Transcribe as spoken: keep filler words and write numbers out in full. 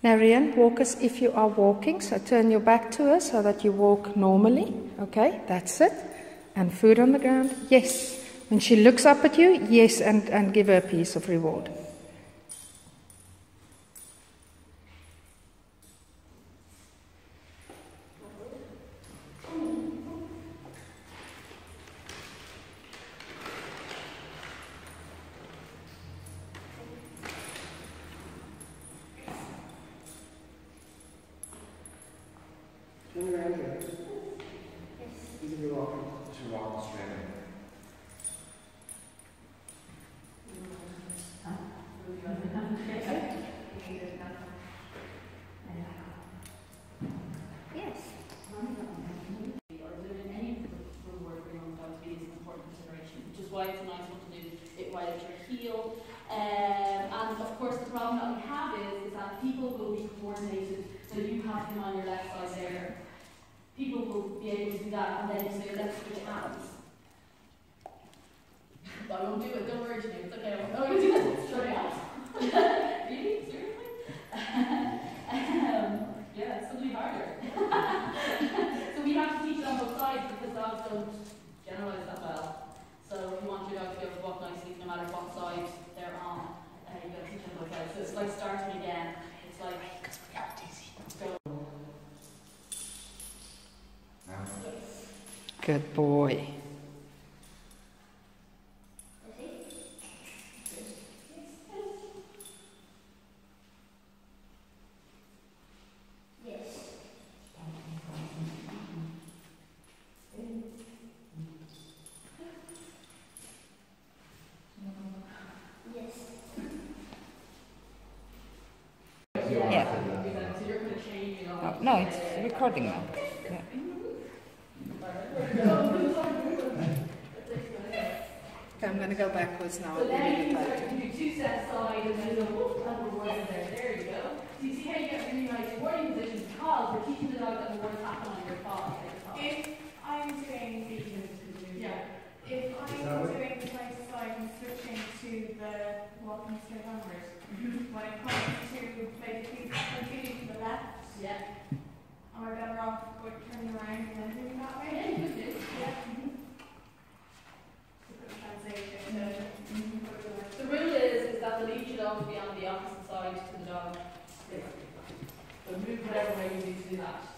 Now, Rian, walk as if you are walking. So turn your back to her so that you walk normally. Okay, that's it. And food on the ground. Yes. When she looks up at you, yes, and, and give her a piece of reward. Why it's a nice one to do it while at your heel. Um, and of course the problem that we have is, is that people will be coordinated, so you have him on your left side there. People will be able to do that, and then you say, let's switch hands. I won't do it, don't worry, Janine, it's okay, I won't do it, straight out. Really? Seriously? um, yeah, it's suddenly harder. So we have to teach it on both sides because dogs don't generalise that well. So if you want your dog to be able to walk nicely, no matter what side they're on, uh, you've got to teach them both sides. So it's like starting again. It's like, because we got it easy. Good boy. Yeah. So you're going to change it all. No, it's recording now. Yeah. Okay, I'm going to go backwards now. So then you can do two steps side and then go and reward there. There you go. So you see how you get really nice rewarding positions because we're teaching the dog that rewards happen on your paw. If I'm doing yeah. If I'm doing the side to side and switching to the walking straight onwards, mm-hmm. when it comes to basically continuing to the left, yeah. am I better off with turning around and then doing that way? Yeah, you could do. Yeah. Mm-hmm. Translation. Mm-hmm. The rule is, is that the lead should always be on the opposite side to the dog. So move whatever way you need to do that.